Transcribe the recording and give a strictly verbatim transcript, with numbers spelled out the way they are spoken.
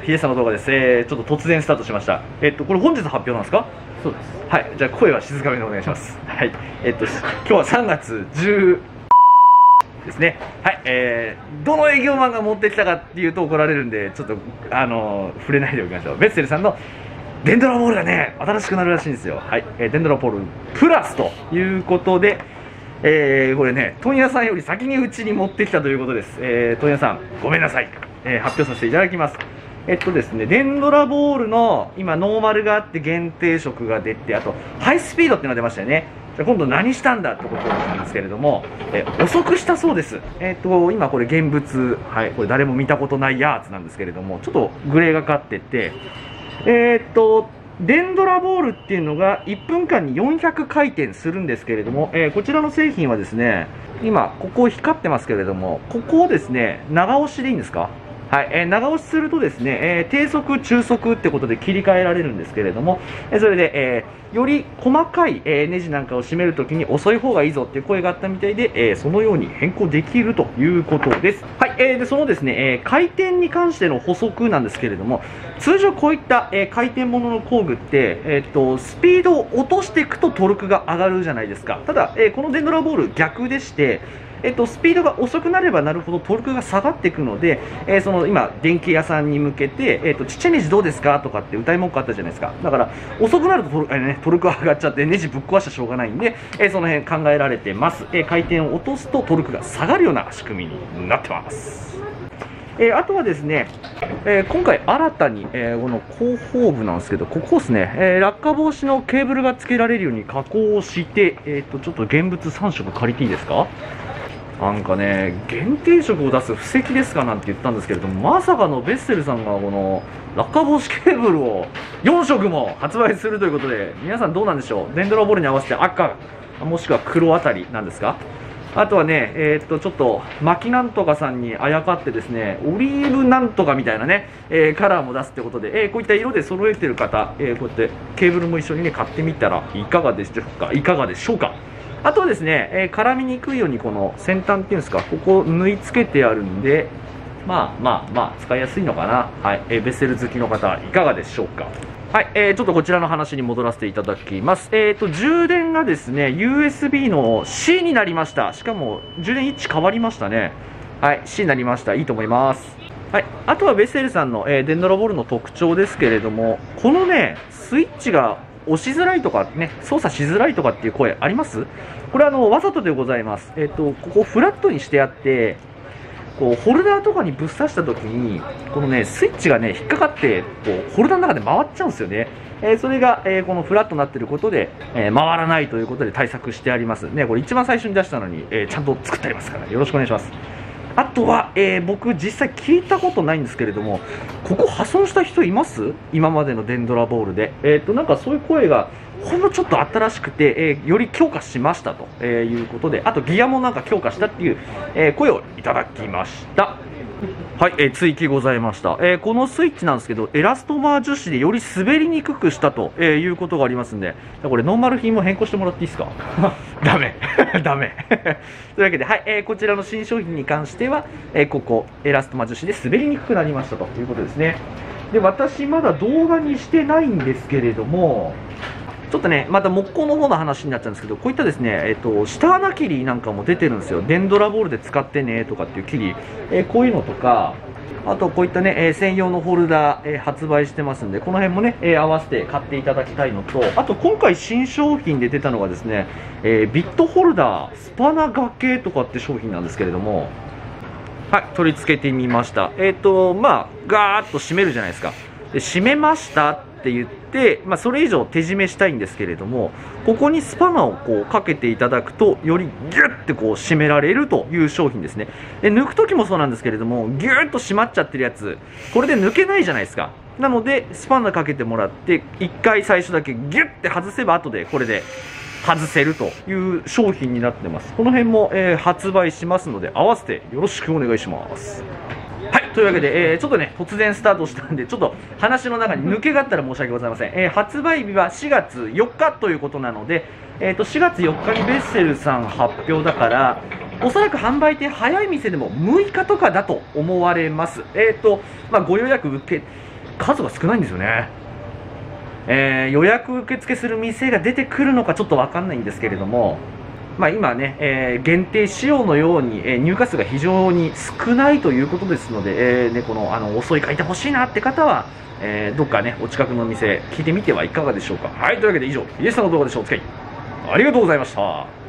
ヒデさんの動画です。えー、ちょっと突然スタートしました。えっと、これ本日発表なんですか？ そうです。 はい、じゃあ声は静かめでお願いします。はい、えっと、今日はさんがつじゅうですね。はい、えー、どの営業マンが持ってきたかっていうと怒られるんで、ちょっと、あのー、触れないでおきましょう。ベッセルさんのデンドラボールがね、新しくなるらしいんですよ。はい、えー、デンドラボールプラスということで、えー、これね、問屋さんより先にうちに持ってきたということです。えー、問屋さん、ごめんなさい。えー、発表させていただきます。えっとですね、デンドラボールの今ノーマルがあって限定色が出て、あとハイスピードっていうのが出ましたよね。じゃあ今度何したんだってことなんですけれども、え遅くしたそうです。えっと今これ現物、はい、これ誰も見たことないやつなんですけれども、ちょっとグレーがかってて、えっとデンドラボールっていうのがいっぷんかんによんひゃくかいてんするんですけれども、えー、こちらの製品はですね、今ここ光ってますけれども、ここをですね長押しでいいんですか？はい、えー、長押しするとですね、えー、低速、中速ってことで切り替えられるんですけれども、えー、それで、えー、より細かい、えー、ネジなんかを締めるときに遅い方がいいぞっていう声があったみたいで、えー、そのように変更できるということです。はい、えー、でそのですね、えー、回転に関しての補足なんですけれども、通常こういった、えー、回転ものの工具って、えー、とスピードを落としていくとトルクが上がるじゃないですか。ただ、えー、このデンドラボール逆でして、えっと、スピードが遅くなればなるほどトルクが下がっていくので、えー、その今、電気屋さんに向けて、えっと、ちっちゃいネジどうですかとかって歌い文句あったじゃないですか。だから遅くなるとトル,、えーね、トルクが上がっちゃってネジぶっ壊したらしょうがないんで、えー、その辺考えられてます。えー、回転を落とすとトルクが下がるような仕組みになってます。えー、あとはですね、えー、今回新たに、えー、この後方部なんですけど、ここですね、えー、落下防止のケーブルが付けられるように加工をして、えー、とちょっと現物さんしょく借りていいですか？なんかね、限定色を出す布石ですかなんて言ったんですけれども、まさかのベッセルさんがこの落下防止ケーブルをよんしょくも発売するということで、皆さんどうなんでしょう？デンドラボールに合わせて赤、もしくは黒あたりなんですか？あとはね、えー、っとちょっと薪なんとかさんにあやかってですね、オリーブなんとかみたいなね、えー、カラーも出すってことで、えー、こういった色で揃えてる方、えー、こうやってケーブルも一緒にね買ってみたらいかがでしょうか？いかがでしょうか？あとはですね、えー、絡みにくいようにこの先端っていうんですか、ここ縫い付けてあるんで、まあまあまあ使いやすいのかな。はい、えー、ベッセル好きの方いかがでしょうか？はい、えー、ちょっとこちらの話に戻らせていただきます。えーと、充電がですね、ユーエスビー の C になりました。しかも、充電位置変わりましたね。はい、C になりました。いいと思います。はい、あとはベッセルさんの、えー、デンドラボールの特徴ですけれども、このね、スイッチが押しづらいとかね、操作しづらいとかっていう声あります？これはあの、わざとでございます。えーと、ここフラットにしてあって、こうホルダーとかにぶっ刺した時にこのねスイッチがね引っかかってこうホルダーの中で回っちゃうんですよね。えー、それが、えー、このフラットになっていることで、えー、回らないということで対策してありますね。これ一番最初に出したのに、えー、ちゃんと作ってありますからよろしくお願いします。あとは、えー、僕実際聞いたことないんですけれども、ここ破損した人います？今までのデンドラボールで、えー、となんかそういう声がほんのちょっとあったらしくて、えー、より強化しましたと、えー、いうことで、あとギアもなんか強化したっていう、えー、声をいただきました。はい、えー、追記ございました。えー、このスイッチなんですけど、エラストマー樹脂でより滑りにくくしたと、えー、いうことがありますんで、これノーマル品も変更してもらっていいですか？ダメダメというわけで、はい、えー、こちらの新商品に関しては、えー、ここエラストマー樹脂で滑りにくくなりましたということですね。で、私まだ動画にしてないんですけれども、ちょっとね、また木工の方の話になっちゃうんですけど、こういったですね、えっと、下穴切りなんかも出てるんですよ。デンドラボールで使ってねとかっていう切り、えー、こういうのとか、あとこういったね、えー、専用のホルダー、えー、発売してますんで、この辺もね、えー、合わせて買っていただきたいのと、あと今回新商品で出たのがですね、えー、ビットホルダー、スパナガ系とかって商品なんですけれども、はい、取り付けてみました。えっと、まあ、ガーッと締めるじゃないですか。で、締めましたって言って、まあ、それ以上手締めしたいんですけれども、ここにスパナをこうかけていただくとよりギュッてこう締められるという商品ですね。で、抜く時もそうなんですけれども、ギュッと締まっちゃってるやつ、これで抜けないじゃないですか。なのでスパナかけてもらっていっかい最初だけギュッて外せば後でこれで外せるという商品になってます。この辺も、えー、発売しますので合わせてよろしくお願いします。はい、というわけで、えー、ちょっとね突然スタートしたんでちょっと話の中に抜けがあったら申し訳ございません。えー、発売日はしがつよっかということなので、えー、としがつよっかにベッセルさん発表だから、おそらく販売店早い店でもむいかとかだと思われます。えーとまあ、ご予約受け数が少ないんですよね。えー、予約受付する店が出てくるのかちょっと分かんないんですけれども、まあ、今ね、えー、限定仕様のように、えー、入荷数が非常に少ないということですので、えーね、このあの遅い買いてほしいなって方は、えー、どっかねお近くの店聞いてみてはいかがでしょうか。はい、というわけで以上、イエスさんの動画でした。お付き合いありがとうございました。